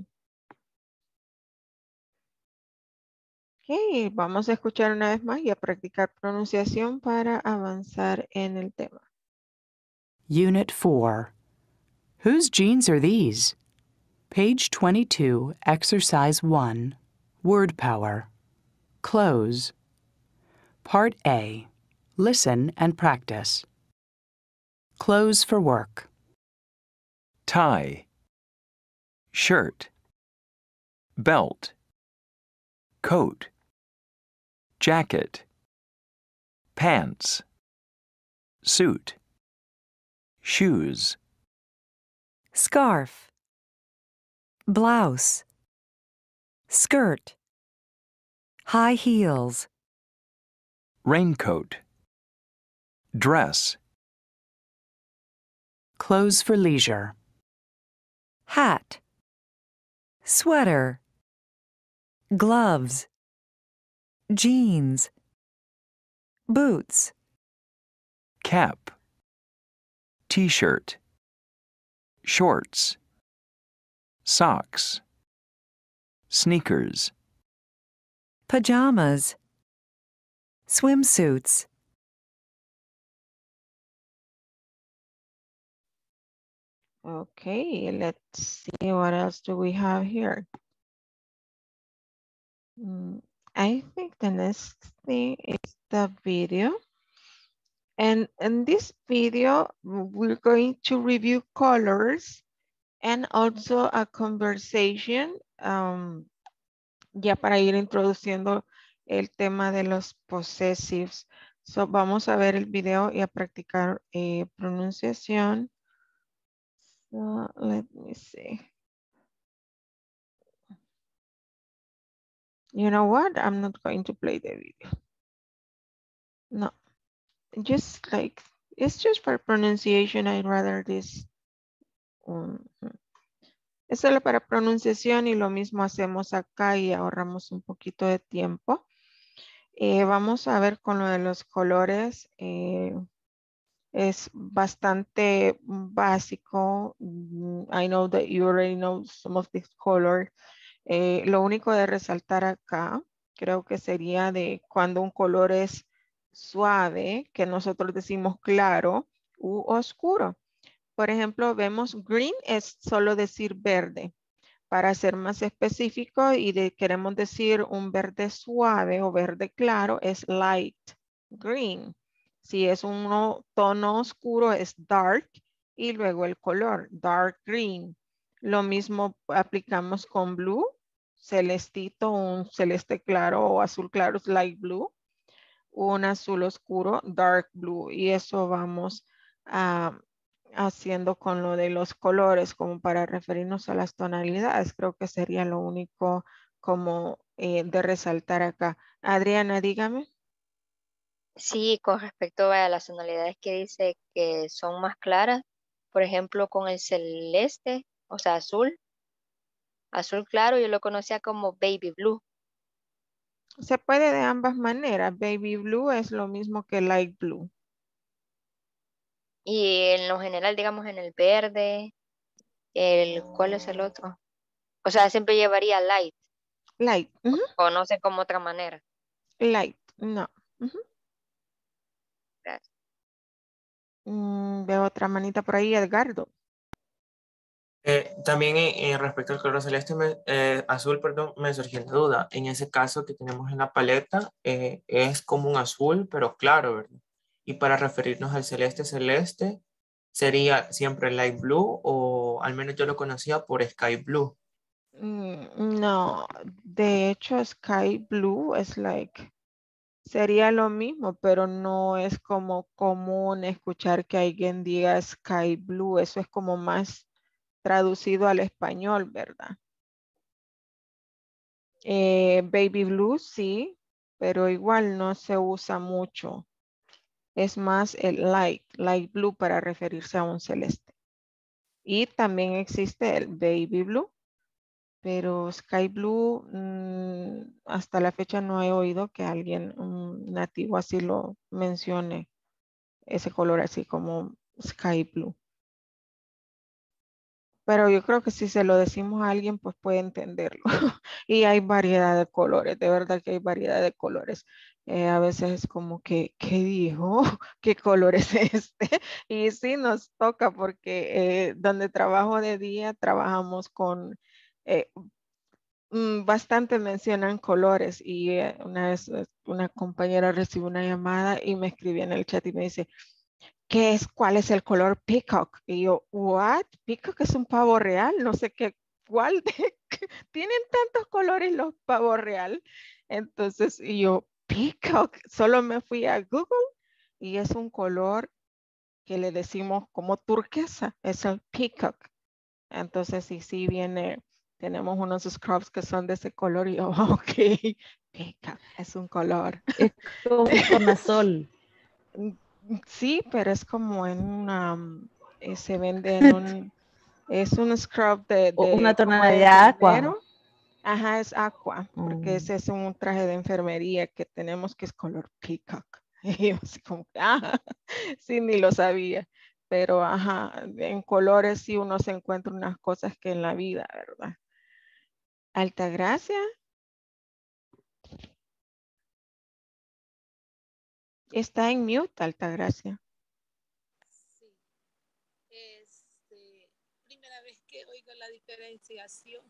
Ok, vamos a escuchar una vez más y a practicar pronunciación para avanzar en el tema. Unit four. Whose jeans are these? Page twenty-two, Exercise one. Word power. Close. Part A. Listen and practice. Clothes for work. tie, shirt, belt, coat, jacket, pants, suit, shoes, Scarf. Blouse. Skirt. High heels. raincoat, dress, Clothes for leisure. Hat. Sweater. Gloves. Jeans. Boots. cap, t-shirt, shorts, socks, sneakers, Pajamas. Swimsuits. Okay, let's see what else do we have here. Mm, I think the next thing is the video. And in this video, we're going to review colors and also a conversation, um, ya para ir introduciendo el tema de los possessives. So, vamos a ver el video y a practicar eh, pronunciación. So, let me see. You know what? I'm not going to play the video. No, just like, it's just for pronunciation. I'd rather this. Um, es solo para pronunciación y lo mismo hacemos acá y ahorramos un poquito de tiempo. Eh, vamos a ver con lo de los colores. Eh, es bastante básico. Mm, I know that you already know some of these colors. Eh, lo único de resaltar acá, creo que sería de cuando un color es suave, que nosotros decimos claro u oscuro. Por ejemplo, vemos green es solo decir verde. Para ser más específico y de, queremos decir un verde suave o verde claro es light green. Si es un tono oscuro es dark y luego el color dark green. Lo mismo aplicamos con blue, celestito, un celeste claro o azul claro es light blue. Un azul oscuro, dark blue. Y eso vamos a haciendo con lo de los colores como para referirnos a las tonalidades. Creo que sería lo único como eh, de resaltar acá. Adriana, dígame. Sí, con respecto a las tonalidades que dice que son más claras, por ejemplo, con el celeste, o sea, azul, azul claro, yo lo conocía como baby blue. Se puede de ambas maneras. Baby blue es lo mismo que light blue. Y en lo general, digamos, en el verde, el, ¿cuál es el otro? O sea, siempre llevaría light. Light. Uh-huh. O no sé cómo otra manera. Light, no. Uh-huh. Gracias. Mm, veo otra manita por ahí, Edgardo. Eh, también eh, eh, respecto al color celeste, me- eh, azul, perdón, me surgió la duda. En ese caso que tenemos en la paleta, eh, es como un azul, pero claro, ¿verdad? Y para referirnos al celeste celeste, ¿sería siempre light blue o al menos yo lo conocía por sky blue? Mm, no, de hecho sky blue es like, sería lo mismo, pero no es como común escuchar que alguien diga sky blue. Eso es como más traducido al español, ¿verdad? Eh, baby blue sí, pero igual no se usa mucho. Es más el light, light blue para referirse a un celeste. Y también existe el baby blue, pero sky blue mmm, hasta la fecha no he oído que alguien um, nativo así lo mencione, ese color así como sky blue. Pero yo creo que si se lo decimos a alguien, pues puede entenderlo. Y hay variedad de colores, de verdad que hay variedad de colores. Eh, a veces es como que, ¿qué dijo? ¿Qué color es este? Y sí nos toca porque eh, donde trabajo de día trabajamos con, eh, mm, bastante mencionan colores y eh, una vez eh, una compañera recibió una llamada y me escribía en el chat y me dice, ¿qué es, cuál es el color peacock? Y yo, what? Peacock es un pavo real, no sé qué, ¿cuál? De, tienen tantos colores los pavos real. Entonces, y yo, peacock, solo me fui a Google y es un color que le decimos como turquesa, es el peacock. Entonces, sí, sí viene, tenemos unos scrubs que son de ese color y yo, ok, peacock es un color. Es como un tornasol. Sí, pero es como en una, eh, se vende en un, es un scrub de, O de una como de tonalidad aqua. enfermero. Ajá, es aqua, porque Mm. ese es un traje de enfermería que tenemos que es color peacock. Y yo así como, ah, sí, ni lo sabía. Pero ajá, en colores sí uno se encuentra unas cosas que en la vida, ¿verdad? Altagracia. Está en mute, Altagracia. Este, primera vez que oigo la diferenciación.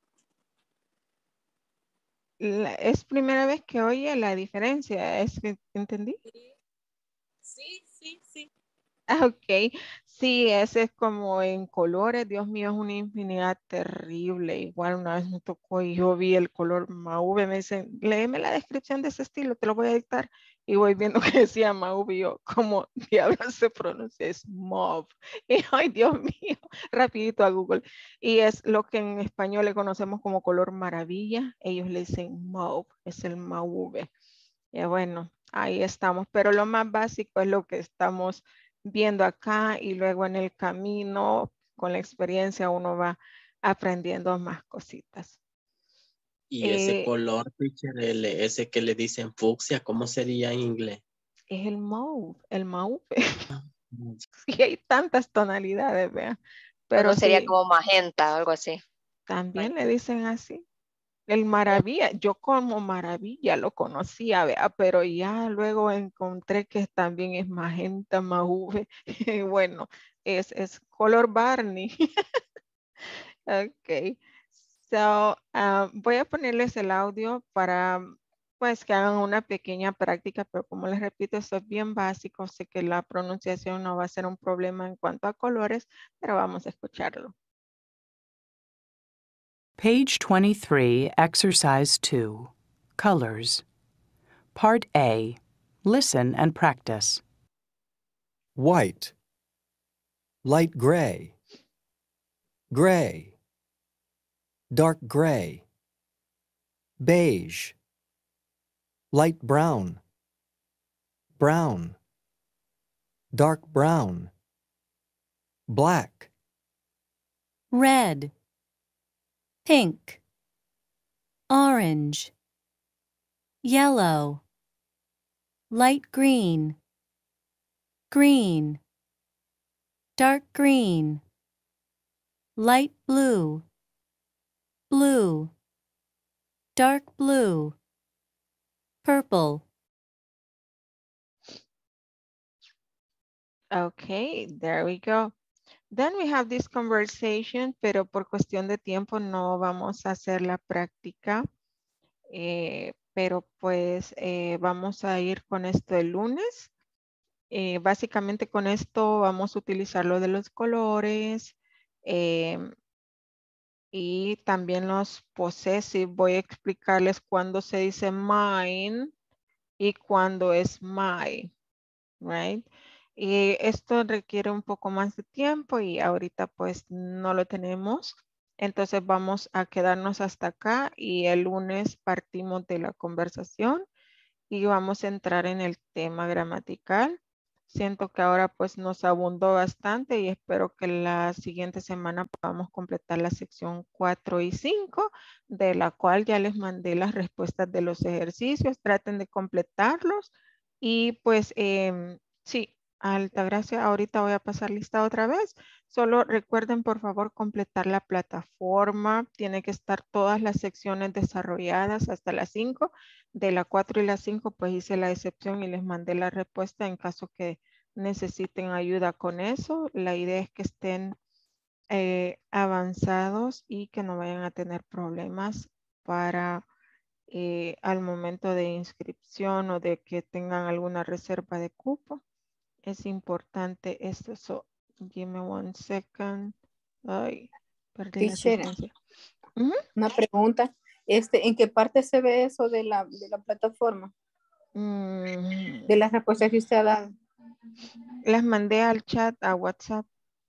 La, es primera vez que oye la diferencia, ¿es que entendí? Sí, sí, sí. Ah, ok, sí, ese es como en colores, Dios mío, es una infinidad terrible. Igual una vez me tocó y yo vi el color mauve, me dicen, léeme la descripción de ese estilo, te lo voy a dictar. Y voy viendo que decía mauve y yo, ¿cómo diablos se pronuncia? Es mauve. Y ay, Dios mío, rapidito a Google. Y es lo que en español le conocemos como color maravilla, ellos le dicen mauve, es el mauve. Y bueno, ahí estamos, pero lo más básico es lo que estamos viendo acá y luego en el camino, con la experiencia, uno va aprendiendo más cositas. Y ese Eh, color, teacher, el- ese que le dicen fucsia, ¿cómo sería en inglés? es el mauve, el mauve. Sí, hay tantas tonalidades, vean. O no Pero sería sí, como magenta o algo así. también le dicen así. El maravilla, yo como maravilla lo conocía, vea, pero ya luego encontré que también es magenta, mauve. Y bueno, es, es color Barney. Ok. So, ah, voy a ponerles el audio para pues que hagan una pequeña práctica, pero como les repito, esto es bien básico. Sé que la pronunciación no va a ser un problema en cuanto a colores, pero vamos a escucharlo. Page twenty-three, Exercise two, Colors. Part A. Listen and practice. White, light gray, gray, dark gray, beige, light brown, brown, dark brown, black, red, pink, orange, yellow, light green, green, dark green, light blue, blue, dark blue, purple. Okay, there we go. Then we have this conversation, pero por cuestión de tiempo no vamos a hacer la práctica. Eh, pero pues eh, vamos a ir con esto el lunes. Eh, básicamente con esto vamos a utilizar lo de los colores eh, y también los possessive. Voy a explicarles cuándo se dice mine y cuándo es my, right? Y esto requiere un poco más de tiempo y ahorita pues no lo tenemos. Entonces vamos a quedarnos hasta acá y el lunes partimos de la conversación y vamos a entrar en el tema gramatical. Siento que ahora pues nos abundó bastante y espero que la siguiente semana podamos completar la sección cuatro y cinco, de la cual ya les mandé las respuestas de los ejercicios. Traten de completarlos y pues eh, sí. Altagracia, ahorita voy a pasar lista otra vez. Solo recuerden por favor completar la plataforma. Tiene que estar todas las secciones desarrolladas hasta las cinco. De la cuatro y la cinco pues hice la excepción y les mandé la respuesta en caso que necesiten ayuda con eso. La idea es que estén eh, avanzados y que no vayan a tener problemas para eh, al momento de inscripción o de que tengan alguna reserva de cupo. Es importante esto. So, give me one second. Ay, perdí la Teacher, asistencia. una pregunta. Este, ¿en qué parte se ve eso de la, de la plataforma? Mm. De las respuestas que usted ha dado. Las mandé al chat, a WhatsApp.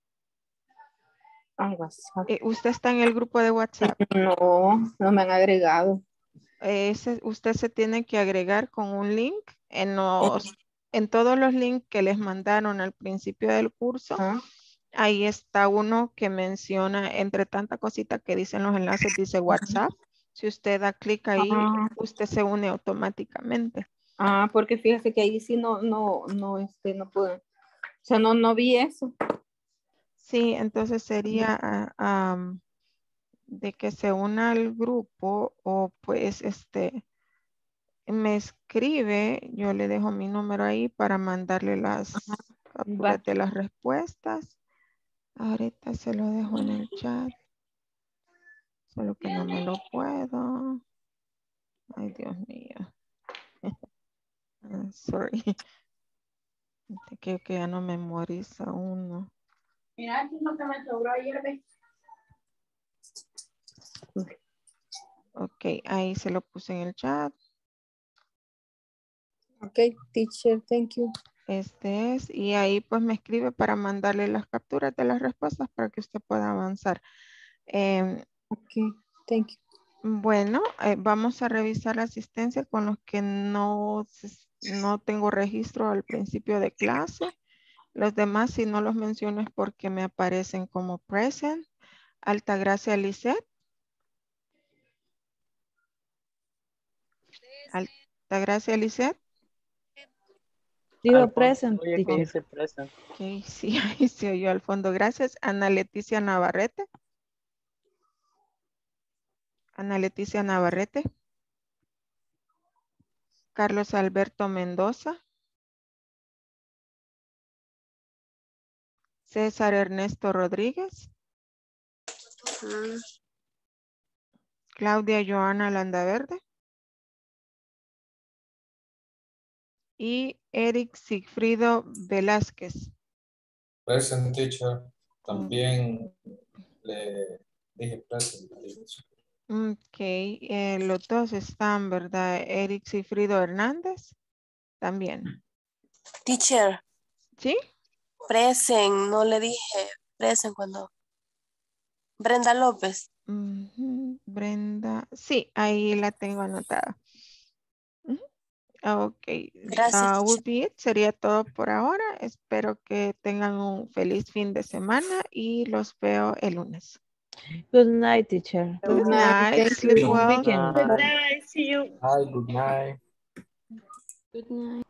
A WhatsApp. Eh, ¿Usted está en el grupo de WhatsApp? No, no me han agregado. Ese, usted se tiene que agregar con un link en los... En todos los links que les mandaron al principio del curso, ¿Ah? ahí está uno que menciona, entre tanta cosita que dicen los enlaces, dice WhatsApp. Si usted da clic ahí, Ah. usted se une automáticamente. Ah, porque fíjese que ahí sí no, no, no, este, no pude. O sea, no, no vi eso. Sí, entonces sería uh, um, de que se una al grupo o pues este... me escribe, yo le dejo mi número ahí para mandarle las capturas de las respuestas. Ahorita se lo dejo en el chat. Solo que no me lo puedo. Ay, Dios mío. Sorry. Creo que ya no memoriza uno. Mira, aquí no se me sobró ayer, ¿ves? Ok, ahí se lo puse en el chat. Ok, teacher, thank you. Este es, y ahí pues me escribe para mandarle las capturas de las respuestas para que usted pueda avanzar. Eh, ok, thank you. Bueno, eh, vamos a revisar la asistencia con los que no, no tengo registro al principio de clase. Los demás, si no los menciono es porque me aparecen como present. Altagracia Lisset. Altagracia Lisset. Digo present, Oye, ¿qué teacher. dice present? Ok, sí, ahí se oyó al fondo. Gracias. Ana Leticia Navarrete. Ana Leticia Navarrete. Carlos Alberto Mendoza. César Ernesto Rodríguez. Mm. Claudia Joana Landaverde. Y Eric Sigfrido Velázquez. Present, teacher. También le dije present. Ok, eh, los dos están, ¿verdad? Eric Sigfrido Hernández, también. Teacher. ¿Sí? Present, no le dije present cuando. Brenda López. Uh-huh. Brenda, sí, ahí la tengo anotada. Uh-huh. Ok, Gracias. uh, would be it. Sería todo por ahora. Espero que tengan un feliz fin de semana y los veo el lunes. Good night, teacher. Good night. Sleep well. Good night. See you. Hi, good night. Good night.